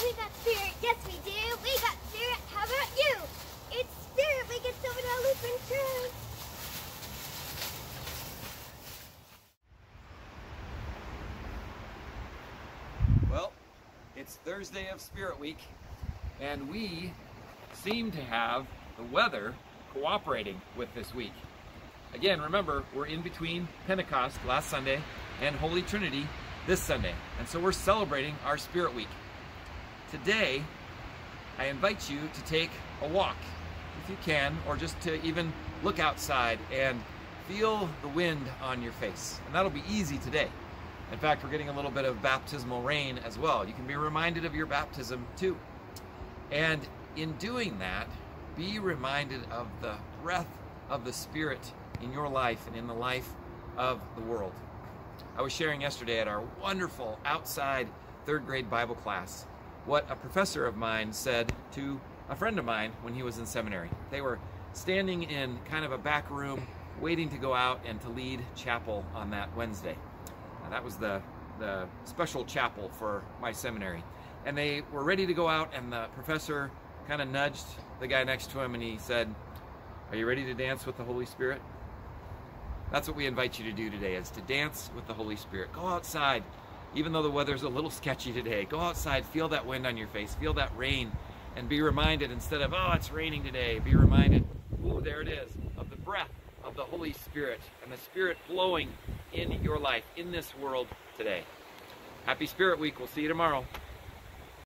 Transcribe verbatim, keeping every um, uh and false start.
We got spirit. Yes, we do. We got spirit. How about you? It's Spirit Week at Silverdale Lutheran Church. Well, it's Thursday of Spirit Week, and we seem to have the weather cooperating with this week. Again, remember, we're in between Pentecost last Sunday and Holy Trinity this Sunday, and so we're celebrating our Spirit Week. Today, I invite you to take a walk, if you can, or just to even look outside and feel the wind on your face. And that'll be easy today. In fact, we're getting a little bit of baptismal rain as well. You can be reminded of your baptism too. And in doing that, be reminded of the breath of the Spirit in your life and in the life of the world. I was sharing yesterday at our wonderful outside third grade Bible class what a professor of mine said to a friend of mine when he was in seminary. They were standing in kind of a back room waiting to go out and to lead chapel on that Wednesday. Now, that was the, the special chapel for my seminary. And they were ready to go out, and the professor kind of nudged the guy next to him and he said, "Are you ready to dance with the Holy Spirit?" That's what we invite you to do today, is to dance with the Holy Spirit. Go outside, even though the weather's a little sketchy today. Go outside, feel that wind on your face, feel that rain, and be reminded, instead of, oh, it's raining today, be reminded, ooh, there it is, of the breath of the Holy Spirit and the Spirit flowing in your life, in this world today. Happy Spirit Week. We'll see you tomorrow.